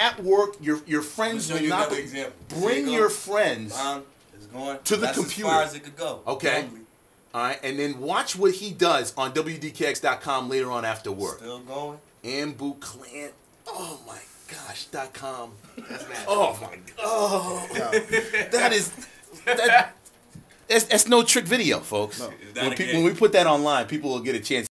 at work, your friends will not be. Bring your friends to the computer. As far as it could go. Okay. Normally. All right, and then watch what he does on WDKX.com later on after work. Still going. Anbu Clan. Oh my gosh. .com. That's mad. Oh my. Oh. That's no trick video, folks. No. When we put that online, people will get a chance.